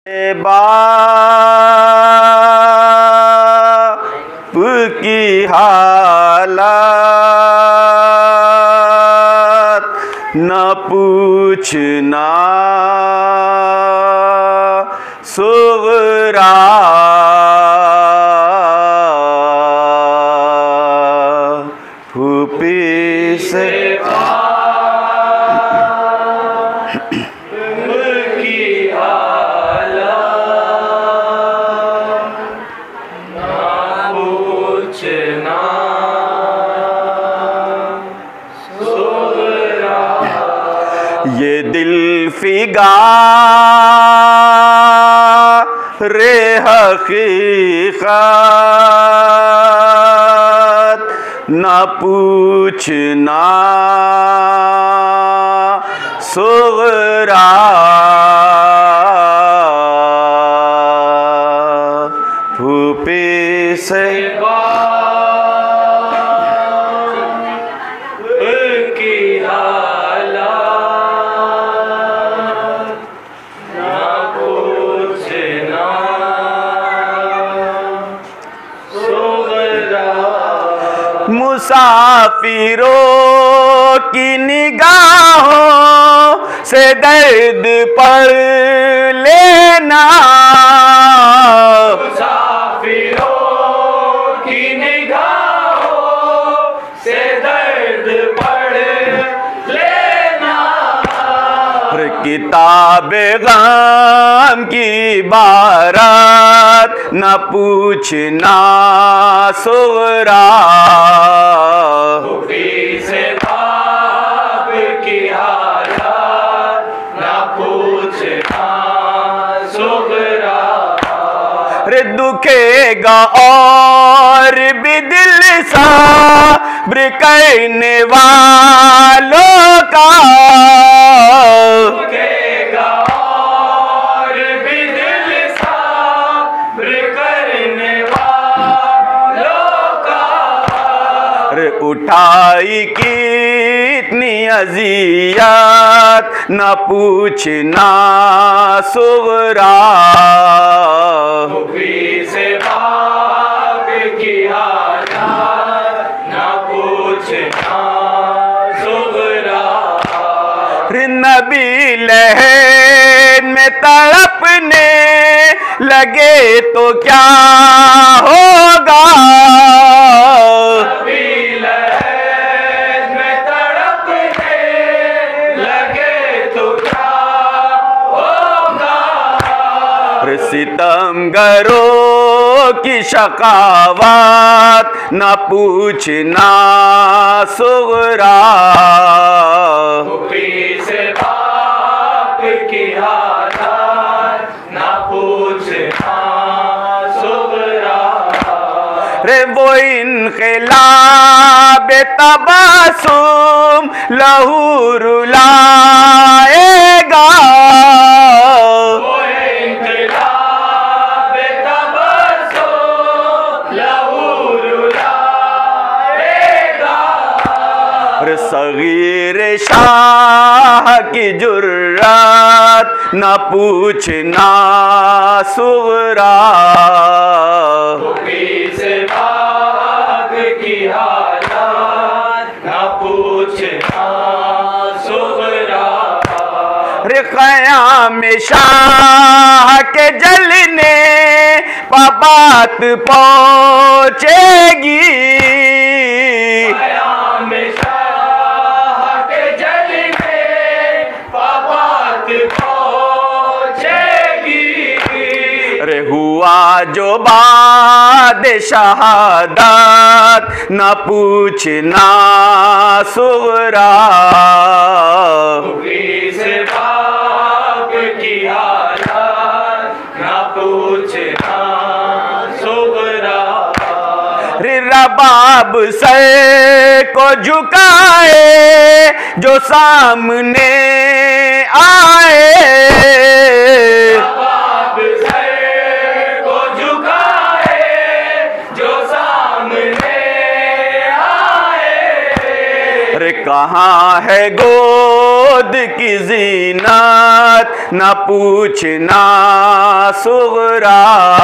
बाप की हालत न पूछना सुगरा फूफी से ये दिल फिगार हकीकत न पूछना सुगरा फूफी से मुसाफिरों की निगाहों से दर्द पढ़ लेना, मुसाफिरों की निगाहों से दर्द पढ़ लेना। किताबे गम की बारात न पूछना सुगरा फूफी से बाप की हालत न पूछना सुगरा। रे दुखेगा और भी दिल सब्र करने वालों का, दुखेगा और भी दिल सब्र करने वालों का। रे उठाई कितनी अज़ियत न पूछना सुगरा फूफी से बाप की हालत न पूछना सुगरा। रे नबी लहर में तड़पने लगे तो क्या होगा, नबी लहर में तड़पने लगे तो क्या होगा। रे सितमगरों की शकावत न पूछना सुगरा फूफी से बाप की हालत न पूछना सुगरा। रे वो इनक़िलाब तबस्सुम लहू रुलाएगा, वो इनक़िलाब तबस्सुम लहू रुलाएगा। रे सगीर शाह की जुर्रत न पूछना सुगरा फूफी से बाप की हालत न पूछना सुगरा। रे क़याम शाह के जलने बात पहुँचेगी, क़याम शाह के जलने बात पहुँचेगी। रे हुआ जो बाद शहादत न पूछना सुगरा फूफी से बाप की हालत न पूछना सुगरा। रे रबाब सर को झुकाए जो सामने आए, रबाब सर को झुकाए जो सामने आए। रे कहाँ है गो खुद की जीनत न पूछना सुगरा।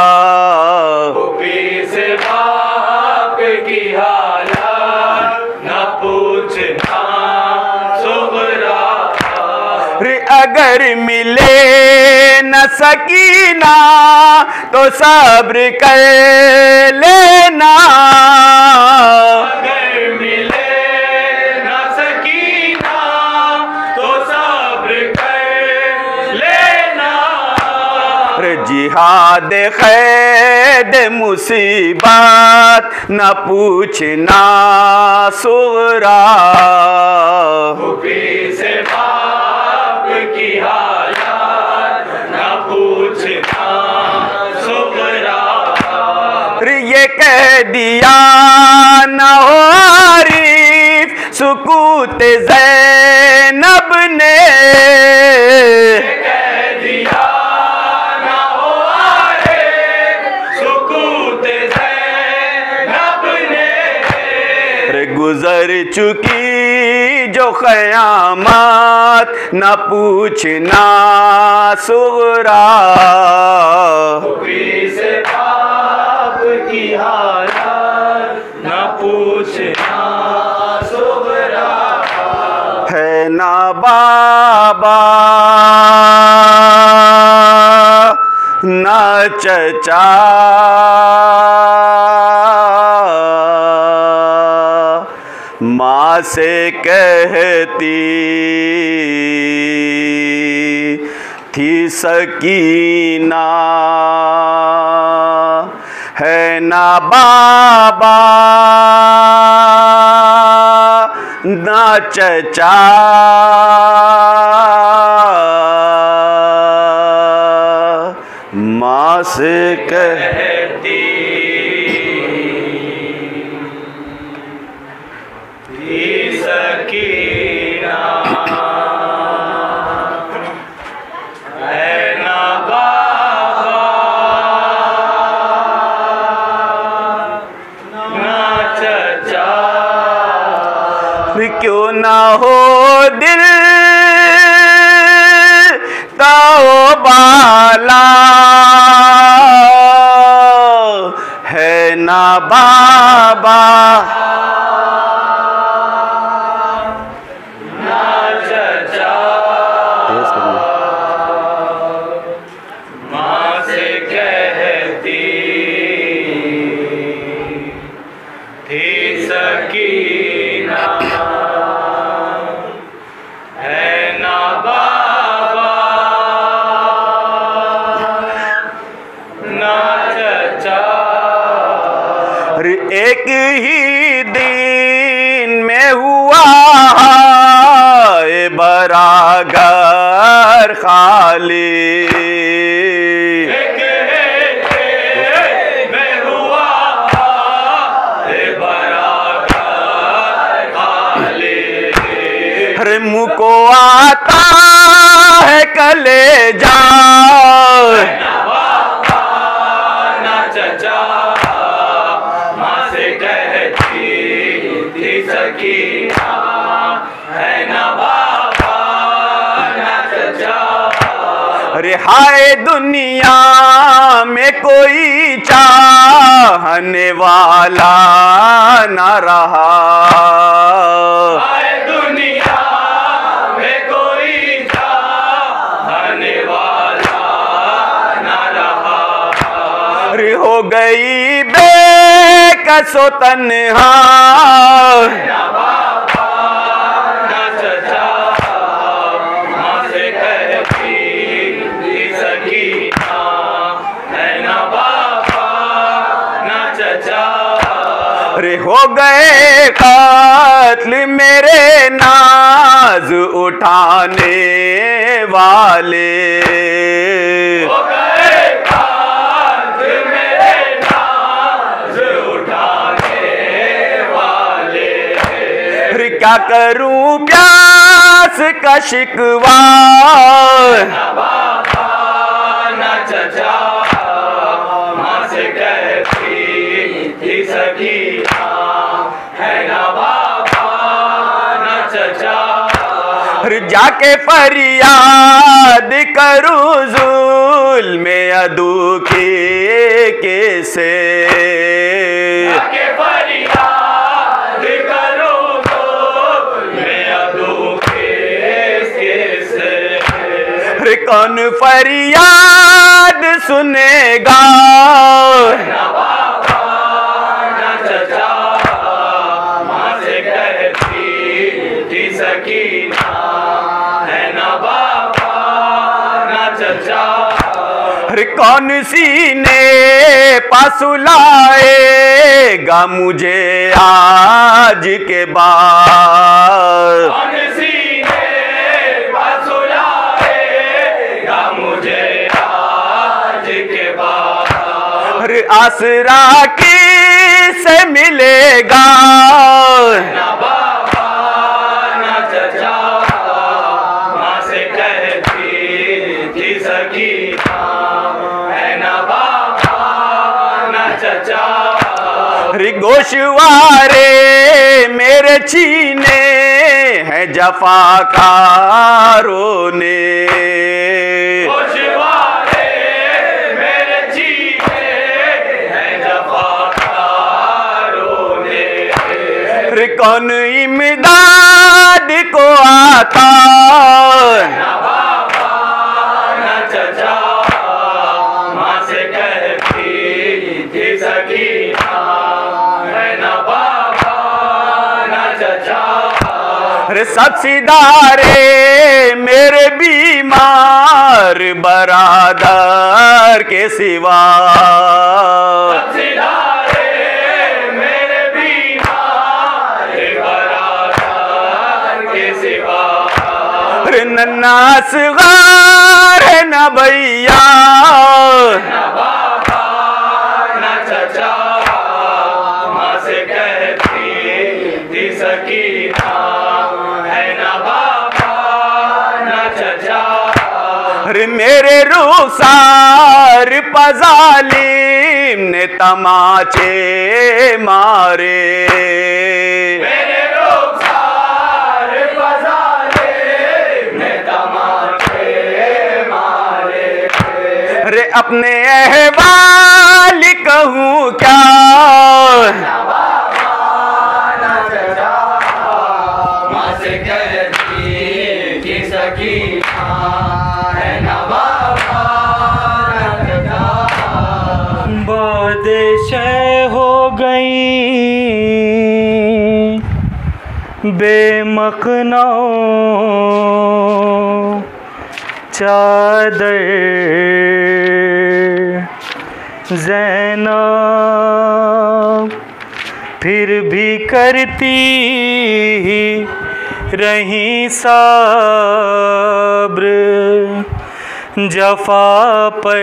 फूफी से बाप की हालत न पूछना सुगरा। रे अगर मिले न सकीना तो सब्र कर लेना। अगर मिले न सकीना तो सब्र कर लेना। रे जिहाद कैद मुसीबत न पूछना सुगरा। फूफी से बाप की हालत न पूछना सुगरा। रे ये कह दिया न हो आरिफ सुकूत ज़ैनब ने। कह दिया ना हो आए सुकूत ज़ैनब ने। रे गुजर चुकी जो क़यामत न पूछना सुगरा। फूफी से बाप की हालत न पूछना सुगरा। है ना बाबा ना चचा माँ से कहती थी सकीना। है ना बाबा ना चचा माँ से कहती थी सकीना। है ना बाबा ना चचा। क्यों ना हो दिल तो बाला। है ना बाबा ना चचा। माँ से कहती थी सकीना। है ना बाबा ना चचा। अरे एक ही दिन में हुआ है बरागर खाली। में हुआ है बराबर खाली। अरे मुँह को आता है कलेजा। ना बाबा ना चचा। माँ से कहती थी सकीना। है ना बाबा ना चचा। अरे हाय दुनिया में कोई चाहने वाला न रहा। हाय दुनिया में कोई चाहने वाला न रहा। अरे हो गई बेकसो तन्हा। ना बाबा ना चचा। माँ से कहती थी सकीना। है ना बाबा ना चचा। अरे हो गए कत्ल मेरे नाज उठाने वाले। हो गए काज मेरे नाज उठाने वाले। अरे क्या करूं प्यास का शिकवा। ना बाबा ना चचा। माँ से कहती थी सकीना। है ना बाबा ना चचा। आके फरियाद करूं जुल्म अदू की कैसे, आके फरियाद करूं जुल्म अदू की कैसे। अरे कौन फरियाद सुनेगा, ना बाबा ना चचा माँ से कहती थी सकीना, है ना बाबा ना चचा। अरे कौन सीने पास लाएगा मुझे आज के बाद, कौन सीने पास लाएगा मुझे आज के बाद। अरे आसरा किससे मिलेगा, ना बाबा ना चचा माँ से कहती थी सकीना, है ना बाबा ना चचा। अरे गोशवारे मेरे छीने हैं जफाकारों ने, गोशवारे मेरे जीने हैं जफाकारों ने। अरे कौन इमदाद को आता, ना बाबा ना चचा माँ से कहती थी सकीना, है ना बाबा ना चचा। अरे सब सिदारे मेरे बीमार बरादर के सिवा, सिदारे मेरे बीमार बरादर के सिवा। अरे नन्ना असगार है न भैया, ना बाबा ना चचा माँ से कहती थी सकीना, है ना बाबा ना चचा। अरे मेरे रुखसार पजालिम ने तमाचे मारे, मेरे रुखसार बजाले ने तमाचे मारे। अरे अपने अहवाल कहूँ क्या, ना बाबा ना चचा माँ से कहती थी सकीना, है ना बाबा ना चचा। बादशाह हो गई बेमखना चादर ज़ैनब फिर भी करती रही सब्र जफा पर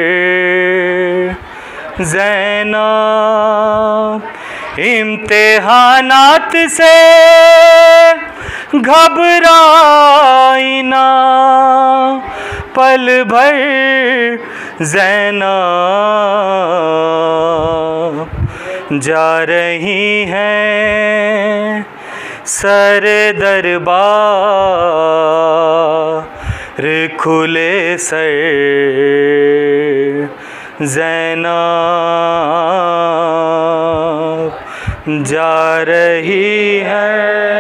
ज़ैनब इम्तिहानात से घबराई ना पल भर ज़ैनब जा रही हैं सर दरबार खुले सर ज़ैनब जा रही है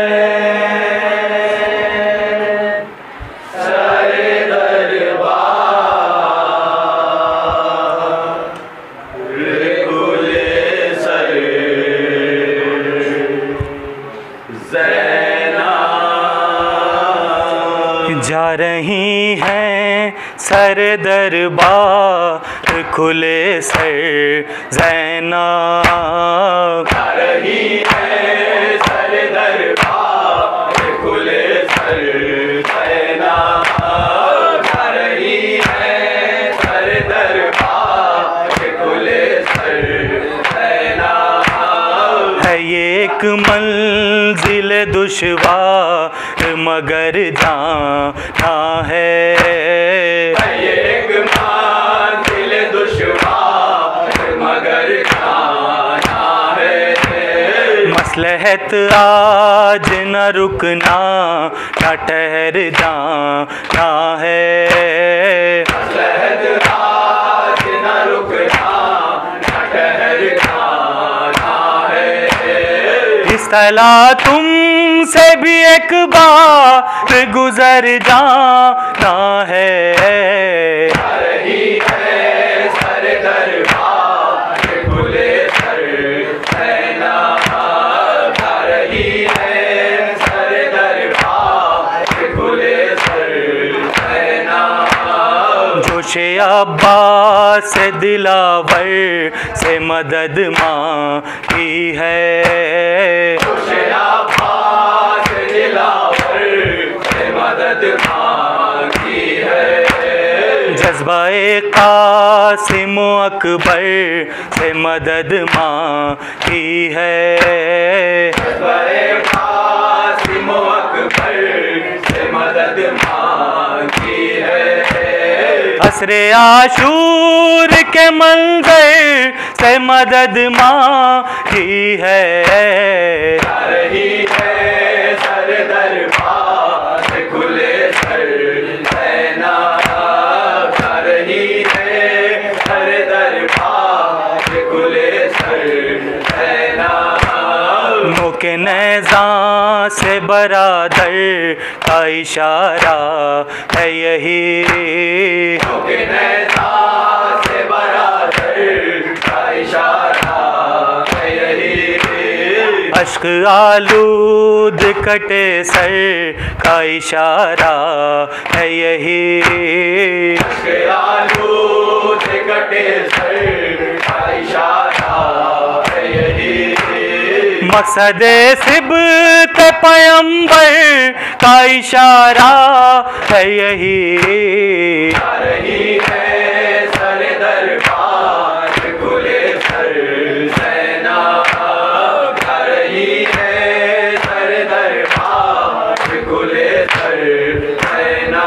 जा रही हैं सर दरबार खुले सर ज़ैनब जा रही है सर दरबार खुले सर ज़ैनब जा रही है सर दरबार खुले सर ज़ैनब। है ये एक मंजिल दुश्वार मगर जाना है एक मंजिल दुश्वार मगर जाना है। मसलहत आज आज न रुकना न ठहर जाना है। मसलहत आज न रुकना न ठहर जाना है। इस तरह तुमसे भी एक बार गुजर जाना है। आ रही है सर दरबार खुले सर सेना, आ रही है सर दरबार खुले सर सेना। जोशे अब्बास से दिलावर से मदद मांगी है। जोशे अब्बास से दिलावर से मदद मांगी है। जज्बा-ए कासिम अकबर से मदद मांगी है। जज्बा-ए कासिम अकबर से मदद मांगी है। असरे आशूर के मंजर से मदद मांगी है। आ रही है सर दरबार खुले सर सेना, आ रही है सर दरबार खुले सर सेना। नोके नेज़ा से बरादर का इशारा है यही। नोके नेज़ा से बरादर का इशारा है यही। अश्क आलूद कटे सर का इशारा है यही। अश्क आलूद कटे सर का इशारा है यही। मकसद सिबत पैगंबर का इशारा है यही। आ रही है सर दरबार खुले सर सेना, आ रही है सर दरबार खुले सर सेना।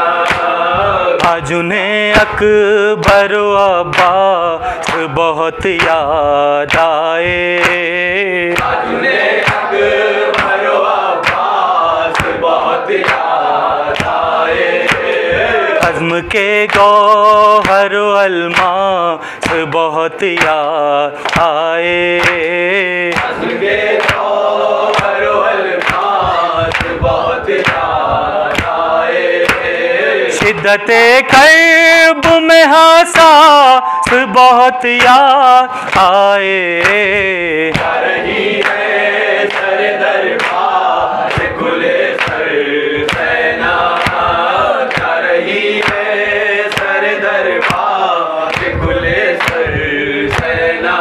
आज उन्हें अकबर व अब्बास बहुत याद आए। आज उन्हें अकबर व अब्बास बहुत याद आए। अज़्म के गौहर व अलमास बहुत याद आए। अज़्म के गौहर व अलमास बहुत याद आए। शिद्दते कर्ब में हसास बहुत याद आए। आ रही है सर दरबार खुले सर सेना, आ रही है सर दरबार खुले सर सेना।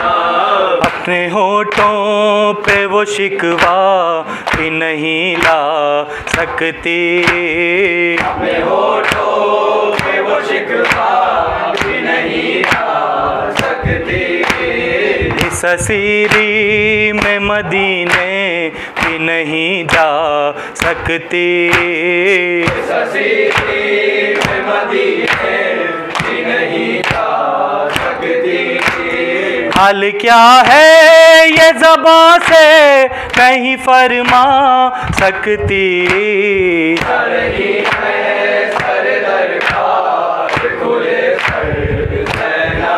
अपने होठों पे वो शिकवा भी नहीं ला सकती। अपने होठों पे वो शिकवा भी नहीं ला सकती। इस असीरी में मदीने भी नहीं जा सकती। इस असीरी में मदीने भी नहीं जा सकती। हाल क्या है ये ज़बां से नहीं फरमा सकती। आ रही है सर दरबार खुले सर सेना,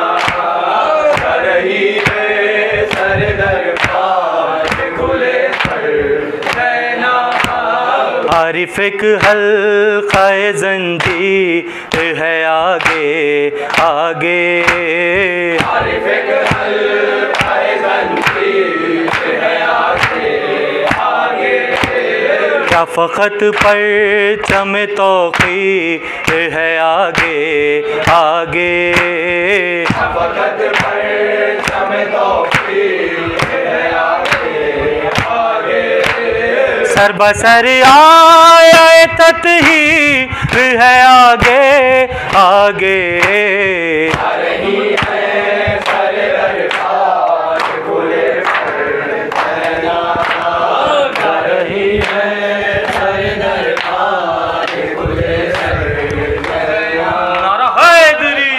आ रही है सर दरबार खुले सर सेना। आरिफ एक हल्क़ाए ज़ंजीर है आगे आगे। आरिफ एक हल्क़ाए ज़ंजीर है आगे आगे। क्या फ़क़त परचम तौक़ीर है आगे आगे। फ़क़त परचम तौक़ीर है आगे आगे। सर बसर आया तत्हीर है आगे आगे। आ रही है सर दरबार खुले सर सेना, आ रही है सर दरबार खुले सर सेना। नारा हैदरी।